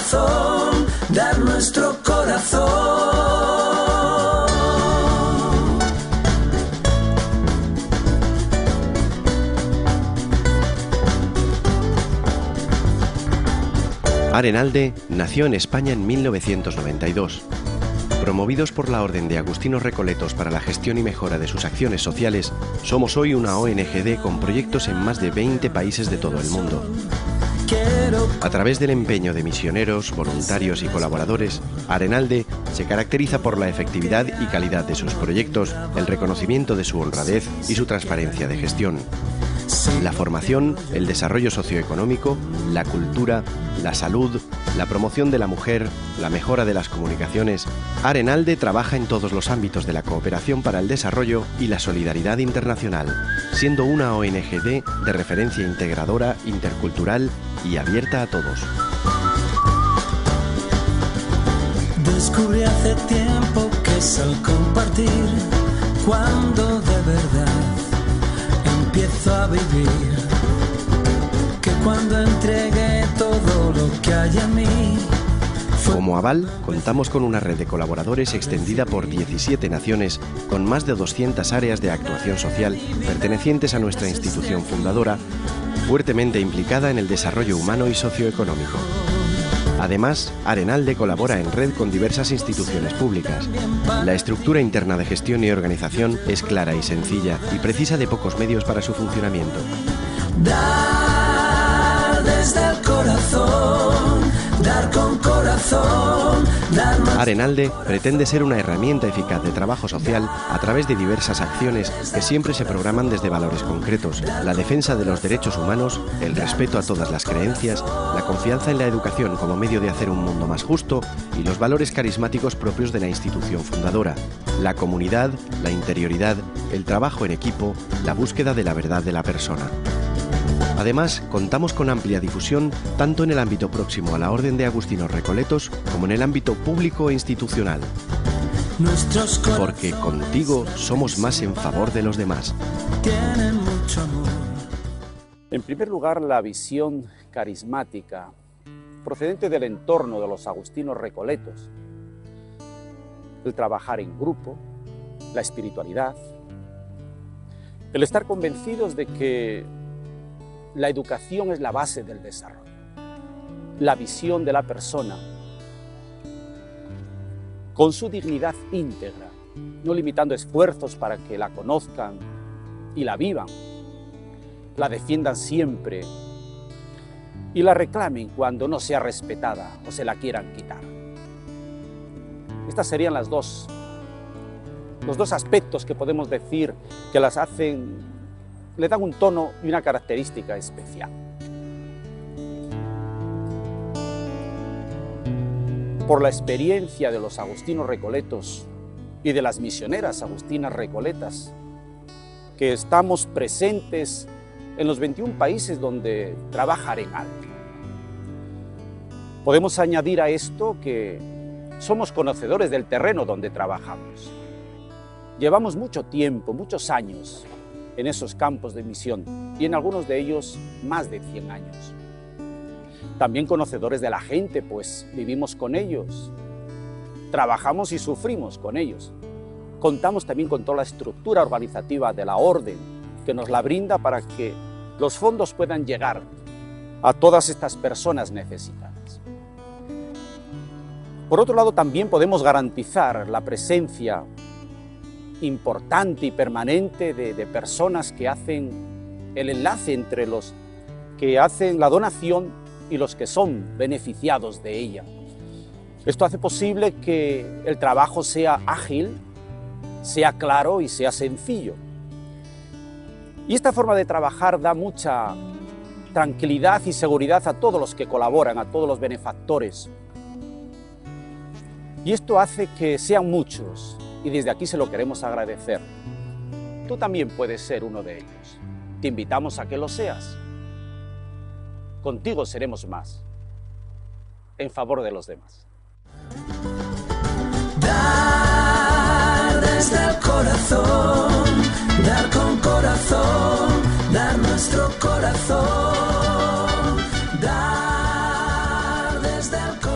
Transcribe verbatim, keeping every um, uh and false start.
corazón, dar nuestro corazón. Arenalde nació en España en mil novecientos noventa y dos. Promovidos por la Orden de Agustinos Recoletos para la gestión y mejora de sus acciones sociales, somos hoy una O N G D con proyectos en más de veinte países de todo el mundo. A través del empeño de misioneros, voluntarios y colaboradores, Arenalde se caracteriza por la efectividad y calidad de sus proyectos, el reconocimiento de su honradez y su transparencia de gestión. La formación, el desarrollo socioeconómico, la cultura, la salud, la promoción de la mujer, la mejora de las comunicaciones. Arenalde trabaja en todos los ámbitos de la cooperación para el desarrollo y la solidaridad internacional, siendo una O N G D de referencia integradora, intercultural y abierta a todos. Descubrí hace tiempo que es al compartir cuando de verdad empiezo a vivir, que cuando entregué todo lo que hay en mí. Como aval, contamos con una red de colaboradores extendida por diecisiete naciones, con más de doscientas áreas de actuación social pertenecientes a nuestra institución fundadora, fuertemente implicada en el desarrollo humano y socioeconómico. Además, Arenalde colabora en red con diversas instituciones públicas. La estructura interna de gestión y organización es clara y sencilla y precisa de pocos medios para su funcionamiento. Dar desde el corazón, dar con corazón, dar más... Arenalde pretende ser una herramienta eficaz de trabajo social a través de diversas acciones que siempre se programan desde valores concretos: la defensa de los derechos humanos, el respeto a todas las creencias, la confianza en la educación como medio de hacer un mundo más justo y los valores carismáticos propios de la institución fundadora: la comunidad, la interioridad, el trabajo en equipo, la búsqueda de la verdad de la persona. Además, contamos con amplia difusión tanto en el ámbito próximo a la Orden de Agustinos Recoletos como en el ámbito público e institucional. Porque contigo somos más en favor de los demás. Tienen mucho amor. En primer lugar, la visión carismática procedente del entorno de los agustinos recoletos, el trabajar en grupo, la espiritualidad, el estar convencidos de que la educación es la base del desarrollo, la visión de la persona con su dignidad íntegra, no limitando esfuerzos para que la conozcan y la vivan, la defiendan siempre y la reclamen cuando no sea respetada o se la quieran quitar. Estas serían las dos, los dos aspectos que podemos decir que las hacen, le dan un tono y una característica especial. Por la experiencia de los agustinos recoletos y de las misioneras agustinas recoletas, que estamos presentes en los veintiún países donde trabaja Arenalde, podemos añadir a esto que somos conocedores del terreno donde trabajamos. Llevamos mucho tiempo, muchos años, en esos campos de misión y en algunos de ellos más de cien años. También conocedores de la gente, pues vivimos con ellos, trabajamos y sufrimos con ellos. Contamos también con toda la estructura organizativa de la Orden que nos la brinda para que los fondos puedan llegar a todas estas personas necesitadas. Por otro lado, también podemos garantizar la presencia importante y permanente de, de personas que hacen el enlace entre los que hacen la donación y los que son beneficiados de ella. Esto hace posible que el trabajo sea ágil, sea claro y sea sencillo. Y esta forma de trabajar da mucha tranquilidad y seguridad a todos los que colaboran, a todos los benefactores. Y esto hace que sean muchos. Y desde aquí se lo queremos agradecer. Tú también puedes ser uno de ellos. Te invitamos a que lo seas. Contigo seremos más, en favor de los demás. Dar desde el corazón, dar con corazón, dar nuestro corazón, dar desde el corazón.